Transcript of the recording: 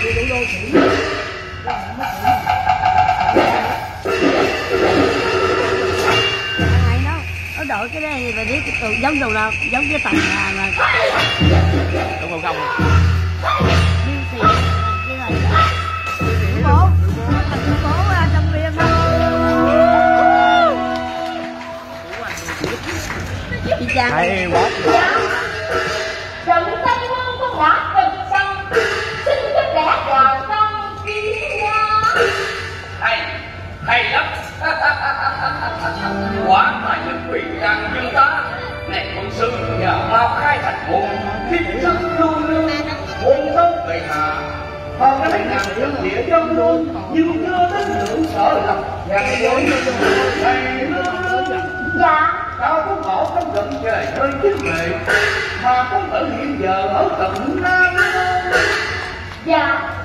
nó đội cái đây và biết giống đồ nào giống cái tầng nhà mà đúng không đi cái này bố trong viên đi chàng hay quá. Trận Tây Quân cũng đã từng xong, xin các lẽ vào trong kia. Hay lắm. Quả mà những vị đang như ta này quân sư nhờ mau khai thành môn thiết sức luôn luôn quân thân bệ hạ còn cái này làm dân địa dân luôn nhưng chưa đến lượng sợ lập và cái dối này Dạ. sao có ngộ trong gần trời hơi chiếc lệ mà có tử hiện giờ ở tận Nam. Dạ.